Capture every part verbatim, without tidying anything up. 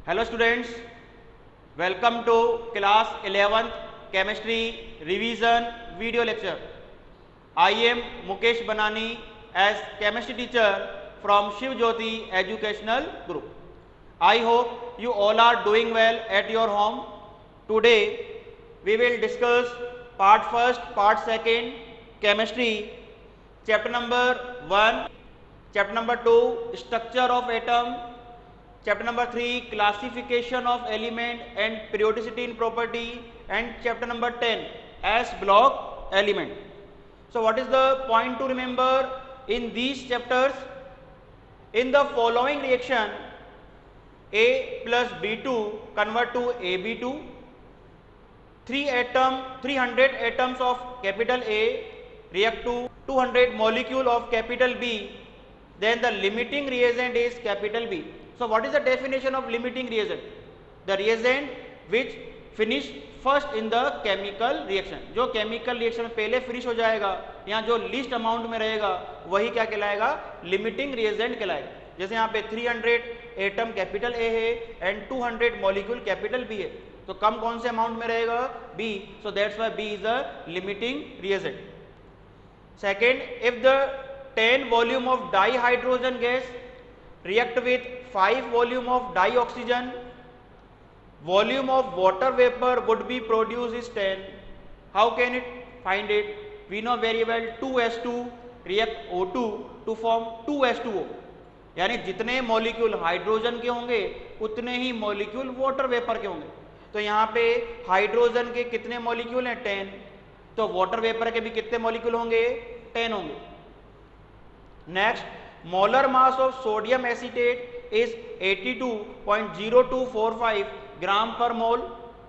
Hello students, welcome to class eleventh chemistry revision video lecture. I am Mukesh Banani as chemistry teacher from Shiv Jyoti Educational Group. I hope you all are doing well at your home. Today we will discuss part first, part second, chemistry, chapter number one, chapter number two, structure of atom, chapter number three, classification of element and periodicity in property, and chapter number ten, S block element. So what is the point to remember in these chapters? In the following reaction, A plus B two convert to A B two, three atom, three hundred atoms of capital A react to two hundred molecule of capital B, then the limiting reagent is capital B. So what is the definition of limiting reagent? The reagent which finish first in the chemical reaction. जो chemical reaction में पहले finish हो जाएगा या जो least amount में रहेगा वही क्या कहलाएगा? limiting reagent कहलाएगा. जैसे यहाँ पे three hundred atom capital A है and two hundred molecule capital B है, तो कम कौन से amount में रहेगा? B. So that's why B is the limiting reagent. Second, if the ten volume of dihydrogen gas react with five volume of dioxygen, volume of water vapor would be produced is ten. How can it find it? We know very well two S two react O two to form two S two O. यानी जितने molecule hydrogen के होंगे उतने ही molecule water vapour के होंगे. तो यहाँ पे हाइड्रोजन के कितने मॉलिक्यूल हैं? टेन. तो वाटर वेपर के भी कितने मॉलिक्यूल होंगे? टेन होंगे. Next, molar mass of sodium acetate is eighty-two point zero two four five gram per mole.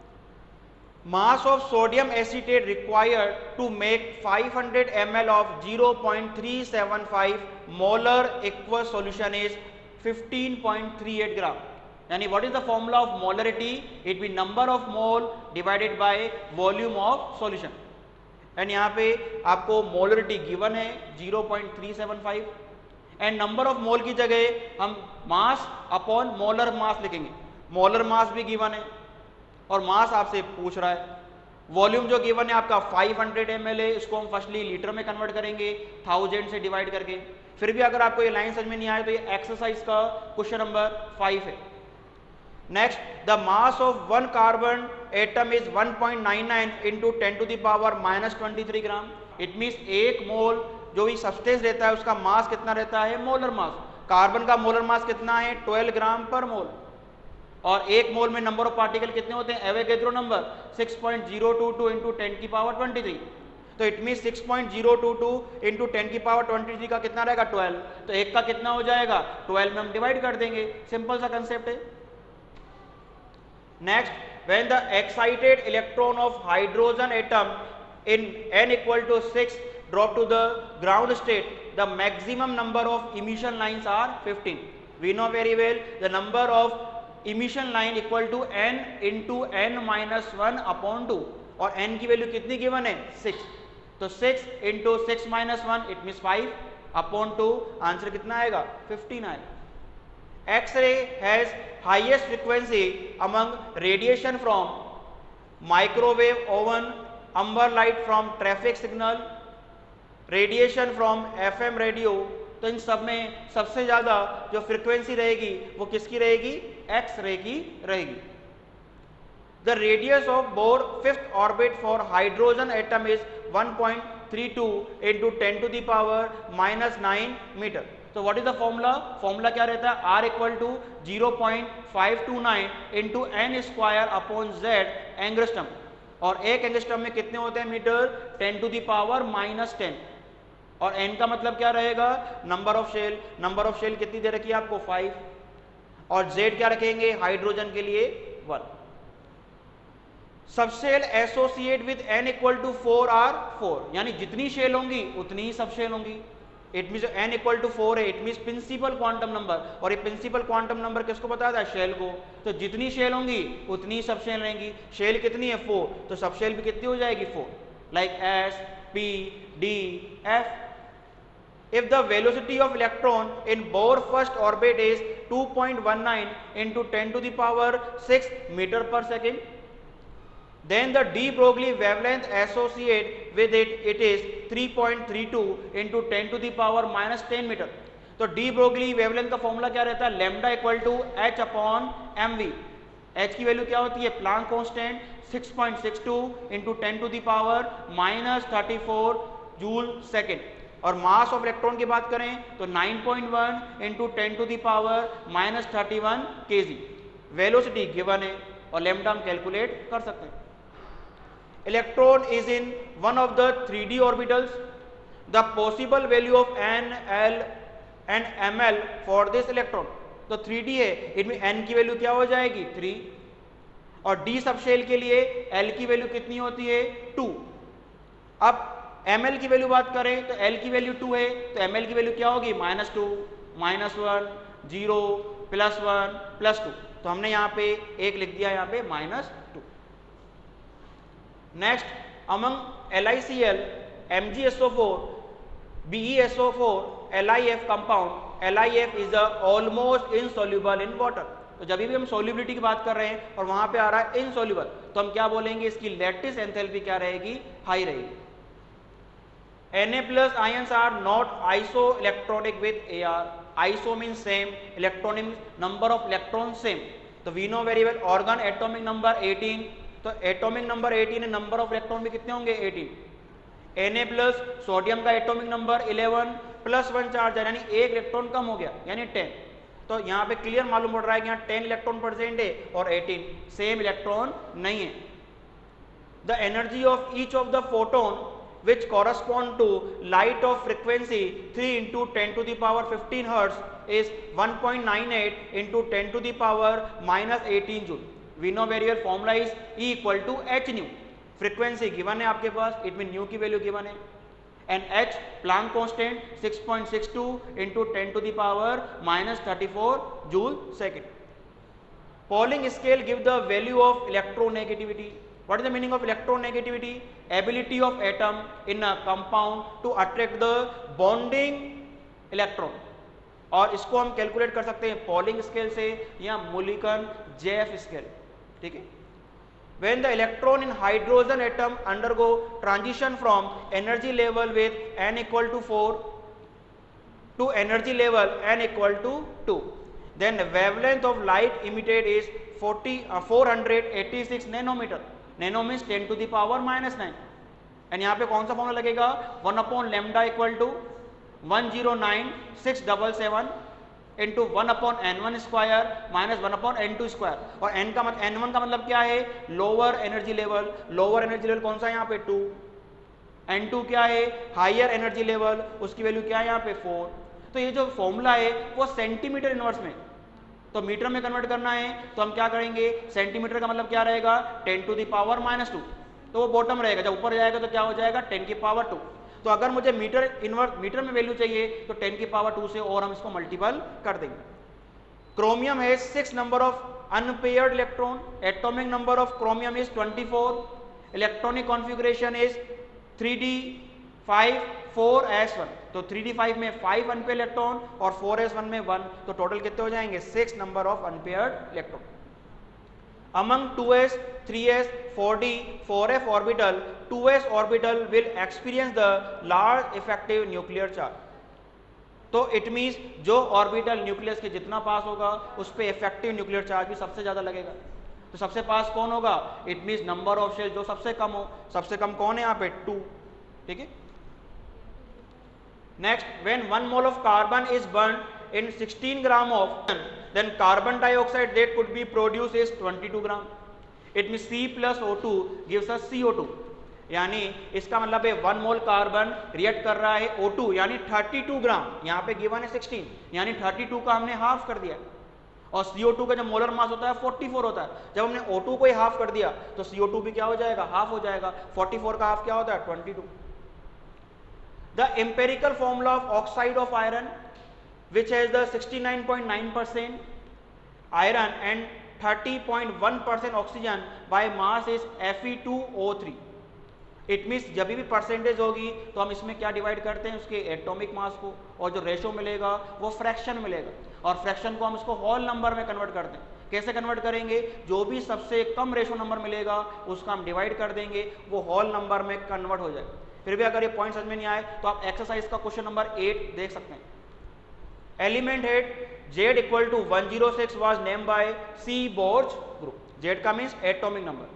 Mass of sodium acetate required to make five hundred milliliters of zero point three seven five molar aqueous solution is fifteen point three eight gram. यानी what is the formula of molarity? It be number of mole divided by volume of solution. And यहाँ पे आपको molarity given है zero point three seven five and number of mole की जगह हम मास upon molar मास लिखेंगे. Molar mass भी given है और मास आपसे पूछ रहा है. वॉल्यूम जो गिवन है आपका five hundred एम एल है, इसको हम फर्स्टली लीटर में कन्वर्ट करेंगे थाउजेंड से डिवाइड करके. फिर भी अगर आपको ये लाइन समझ में नहीं आए तो ये एक्सरसाइज का क्वेश्चन नंबर फाइव है. Next, the mass of one carbon atom is one point nine nine into ten to the power minus twenty three gram. It means एक मोल जो भी सब्सटेंस रहता है उसका मास कितना रहता है? Molar mass. कार्बन का मोलर मास कितना है? ट्वेल्व ग्राम पर मोल. और एक मोल में नंबर ऑफ पार्टिकल कितने होते हैं? Avogadro number six point zero two two into ten की पावर ट्वेंटी थ्री. तो it mean six point zero two two into ten की पावर ट्वेंटी थ्री का कितना रहेगा? ट्वेल्व. तो एक का कितना हो जाएगा? ट्वेल्व में हम डिवाइड कर देंगे. सिंपल सा कंसेप्ट है. Next, when the excited electron of hydrogen atom in n equal to six drop to the ground state, the maximum number of emission lines are fifteen. We know very well the number of emission line equal to n into n minus one upon two. और n की value कितनी given है? Six. तो six into six minus one it means five upon two. Answer कितना आएगा? Fifteen आएगा. X-ray has highest frequency among radiation from microwave oven, amber light from traffic signal, radiation from F M radio. तो इन सब में सबसे ज्यादा जो frequency रहेगी वो किसकी रहेगी? एक्स रे की रहेगी. The radius of Bohr fifth orbit for hydrogen atom is one point three two into ten to the power minus nine metre. तो what is the formula? Formula क्या रहता है? R equal to zero point five two nine into n square upon Z angstrom. और एक angstrom में कितने होते हैं metre? Ten to the power minus ten. और एन का मतलब क्या रहेगा? Number of shell. Number of shell कितनी दे रखी है आपको? फाइव. और जेड क्या रखेंगे हाइड्रोजन के लिए? वन. सब shell associate with n equal to four or four. यानी जितनी शेल होंगी उतनी ही सब शेल होंगी. It mean n equal to four है, it mean principal quantum number. और ये प्रिंसिपल क्वांटम नंबर किसको बताता है? शेल को. तो जितनी शेल होंगी उतनी सब शेल रहेंगी. शेल कितनी है? फोर. तो सब शेल भी कितनी हो जाएगी? Four. Like S P D F. If the velocity of electron in Bohr first orbit is two point one nine into ten to the power six meter per second. Then the de Broglie wavelength associated with it, it is three point three two into ten to the power minus ten meter. तो de Broglie wavelength का formula क्या रहता है, lambda equal to h upon m v. h की value क्या होती है, Planck constant six point six two into ten to the power minus thirty four joule second. और मास ऑफ इलेक्ट्रॉन की बात करें तो nine point one into ten to the power minus thirty one kg. Velocity given है और lambda हम calculate कर सकते हैं. Electron is in one of the three D orbitals. The possible value of n, l and ml for this electron. तो three D है, इनमें n की वैल्यू क्या हो जाएगी, थ्री. और d सबशेल के लिए l की वैल्यू कितनी होती है, टू. अब ml की वैल्यू बात करें तो l की वैल्यू टू है, तो ml की वैल्यू क्या होगी, minus two, minus one, zero, plus one, plus two. तो हमने यहाँ पे एक लिख दिया, यहाँ पे minus two. Next, among L I C L, M G S O four, B E S O four, L I F compound, L I F is a almost insoluble in water. तो जब भी हम solubility की बात कर रहे हैं और वहां पे आ रहा है insoluble, तो हम क्या बोलेंगे, इसकी lattice enthalpy क्या रहेगी, हाई रहेगी. Na plus ions are not isoelectronic with A R. Iso means same, electronic means number of electrons same. तो we know very well organ atomic number eighteen. तो एटॉमिक नंबर एटीन है, number of electron भी कितने होंगे, eighteen. Na plus sodium का atomic number eleven plus one charge है, यानी एक इलेक्ट्रॉन कम हो गया, यानी टेन. तो यहाँ पे क्लियर मालूम पड़ रहा है कि यहाँ टेन इलेक्ट्रॉन प्रेजेंट है और एटीन सेम इलेक्ट्रॉन नहीं है. The energy of each of the photon which correspond to light of frequency three into ten to the power fifteen hertz is one point nine eight into ten to the power minus eighteen joule. We know very well formula is E equal to h nu. Frequency given है आपके पास, it mean nu की वैल्यू given है, and h Planck constant six point six two into ten to the power minus thirty four joule second. Pauling scale give the value of electronegativity. What is the meaning of electronegativity? Ability of atom in a compound to attract the bonding electron. और इसको हम calculate कर सकते हैं polling scale से या Mulliken JF scale. ठीक है. When the electron in hydrogen atom undergo transition from energy level with n equal to four to energy level n equal to two, then the wavelength of light emitted is forty, uh, four hundred eighty-six nanometer. Nano means ten to the power minus nine. And यहाँ पे कौन सा formula लगेगा, one upon lambda equal to one zero nine six double seven into one upon n one square minus one upon n two square. और n का मतलब n one का मतलब क्या है, lower energy level. Lower energy level कौन सा है यहाँ पे, टू. एन टू क्या है, हायर एनर्जी लेवल, उसकी वैल्यू क्या है यहाँ पे, फोर. तो ये जो फॉर्मूला है वो सेंटीमीटर इनवर्स में, तो मीटर में कन्वर्ट करना है तो हम क्या करेंगे, सेंटीमीटर का मतलब क्या रहेगा, ten to the power minus two. तो वो बॉटम रहेगा, जब ऊपर जाएगा तो क्या हो जाएगा, टेन की पावर टू. तो अगर मुझे मीटर इनवर्स मीटर में वैल्यू चाहिए तो टेन की पावर टू से और हम इसको मल्टीपल कर देंगे. क्रोमियम है six number of unpaired electron. Atomic number of chromium is twenty four. Electronic configuration is three D five four S one. तो थ्री डी फाइव में फाइव अनपेयर्ड इलेक्ट्रॉन और फोर एस वन में one. तो total कितने हो जाएंगे, six number of unpaired electron. Among two S, three S, four D, four F orbital, two S orbital will experience the large effective nuclear charge. तो it means जो orbital nucleus के जितना पास होगा उस पर इफेक्टिव न्यूक्लियर चार्ज भी सबसे ज्यादा लगेगा. तो सबसे पास कौन होगा, it means number of shell जो सबसे कम हो. सबसे कम कौन है यहाँ पे, टू. ठीक है. Next, when one mole of carbon is burn in sixteen gram of, then carbon dioxide that could be produced is twenty-two gram. It means C plus O two gives us C O two. यानी इसका मतलब है one mole carbon react कर रहा है O two यानी thirty two gram. यहाँ पे गिवन है सिक्सटीन, यानी थर्टी टू का हमने हाफ कर दिया. और C O टू का जो मोलर मास होता है फोर्टी फोर होता है. जब हमने O टू को ही हाफ कर दिया तो C O टू भी क्या हो जाएगा, हाफ हो जाएगा. फोर्टी फोर का हाफ क्या होता है, twenty two. The empirical formula of oxide of iron which has the sixty-nine point nine percent iron and thirty point one percent oxygen by mass is F e two O three. It means जब भी percentage होगी तो हम इसमें क्या divide करते हैं, उसके एटॉमिक मास को, और जो रेशो मिलेगा वो फ्रैक्शन मिलेगा, और फ्रैक्शन को हम इसको होल नंबर में कन्वर्ट करते हैं। कैसे कन्वर्ट करेंगे, जो भी सबसे कम रेशो नंबर मिलेगा उसका हम डिवाइड कर देंगे, वो होल नंबर में कन्वर्ट हो जाएगा। फिर भी अगर ये पॉइंट समझ में नहीं आए तो आप एक्सरसाइज का क्वेश्चन नंबर एट देख सकते हैं। Element had Z equal to one zero six was named by Seaborg group. Z का means atomic number.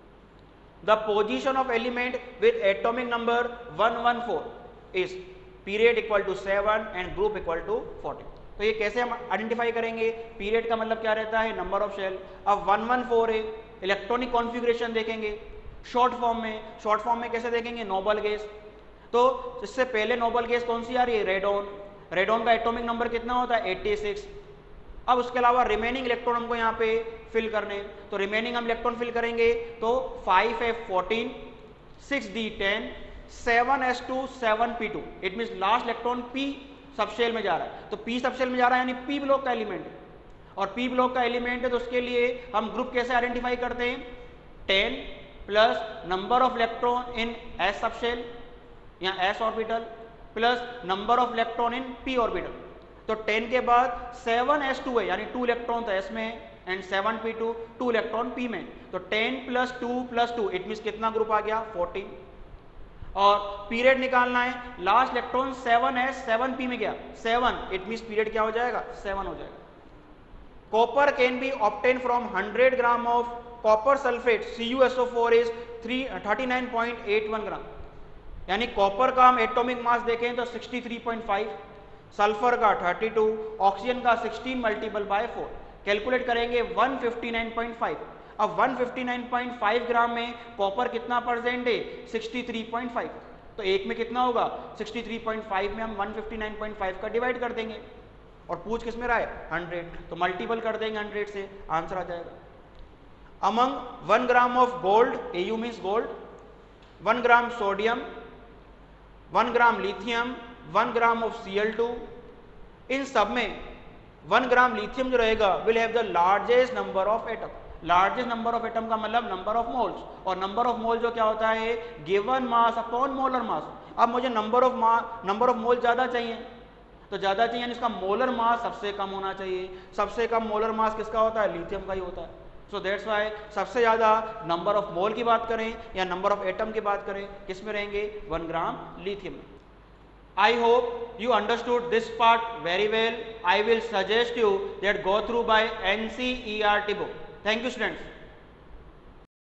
The position of element with atomic number one one four is period equal to seven and group equal to forty. तो ये कैसे हम identify करेंगे, period का मतलब क्या रहता है, नंबर ऑफ शेल। अब वन वन फोर है, इलेक्ट्रॉनिक कॉन्फ़िगरेशन देखेंगे शॉर्ट फॉर्म में। शॉर्ट फॉर्म में कैसे देखेंगे, नोबल गैस। तो इससे पहले नोबल गैस कौन सी आ रही है, रेडॉन। रेडॉन का एटॉमिक नंबर कितना होता है, एटी सिक्स। अब उसके अलावा रिमेनिंग इलेक्ट्रॉन हमको यहाँ पे फिल करने, तो रिमेनिंग हम इलेक्ट्रॉन फिल करेंगे तो five F fourteen, six D ten, seven S two, seven P two. It means last electron P subshell में जा रहा है, तो पी सबशेल में जा रहा है यानी पी ब्लॉक का एलिमेंट है, और पी ब्लॉक का एलिमेंट है तो उसके लिए हम ग्रुप कैसे आइडेंटिफाई करते हैं, ten plus number of electron in S subshell, यहाँ S orbital, plus number of electron in P orbital. तो टेन के बाद सेवन एस टू है यानी टू इलेक्ट्रॉन तो एस में है, and seven P two, two electron P में। तो ten plus two plus two, it means कितना ग्रुप आ गया, फोर्टीन। और पीरियड निकालना है, last electron seven S seven P में गया, सेवन, इट मीन्स पीरियड क्या हो जाएगा, सेवन हो जाएगा। Copper can be obtain from hundred gram of copper sulphate C U S O four is thirty nine point eight one gram. यानी copper का हम एटॉमिक मास देखें तो sixty three point five, sulphur का thirty two, oxygen का sixteen multiple by four, calculate करेंगे one fifty nine point five. अब one fifty nine point five gram में कॉपर कितना परसेंट है, सिक्सटी थ्री पॉइंट फाइव। तो एक में कितना होगा, सिक्सटी थ्री पॉइंट फाइव में हम one fifty nine point five का डिवाइड कर देंगे, और पूछ किस में रहा है, हंड्रेड, तो मल्टीपल कर देंगे हंड्रेड से, आंसर आ जाएगा। Among one gram of gold, A U means gold, one gram sodium, one gram lithium, one gram of C L two, इन सब में वन ग्राम लिथियम जो रहेगा will have the largest number of atom. Largest number of atom का मतलब number of moles, और number of mole जो क्या होता है, given mass upon molar mass. अब मुझे number of mass number of मोल ज्यादा चाहिए, तो ज्यादा चाहिए यानी इसका मोलर मास सबसे कम होना चाहिए। सबसे कम मोलर मास किसका होता है, लिथियम का ही होता है। सो दैट्स वाई सबसे ज्यादा नंबर ऑफ मोल की बात करें या नंबर ऑफ एटम की बात करें, किस में रहेंगे, वन ग्राम लिथियम में। I hope you understood this part very well. I will suggest you that go through by N C E R T book. Thank you, students.